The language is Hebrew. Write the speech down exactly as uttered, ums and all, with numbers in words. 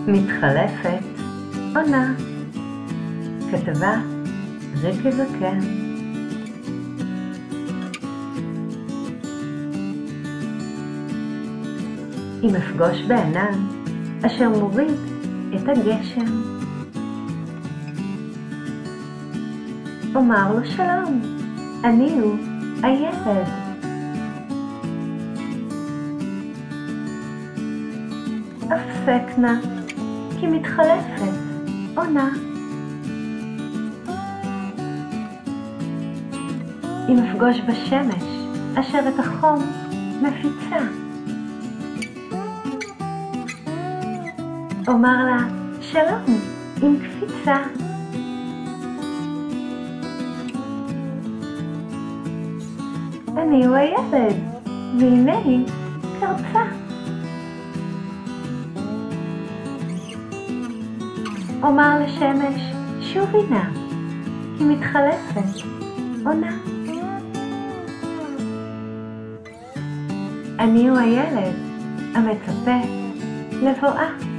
מתחלפת עונה. כתבה ריקי זקן. אם אפגוש בענן אשר מוריד את הגשם, אומר לו שלום, אני הוא הילד. אפסק נא כי מתחלפת עונה. אם אפגוש בשמש אשר את החום מפיצה, אומר לה שלום עם קפיצה. אני הוא הילד, והנה היא קרצה. אומר לשמש שובי נא, כי מתחלפת עונה. אני הוא הילד המצפה לבואה.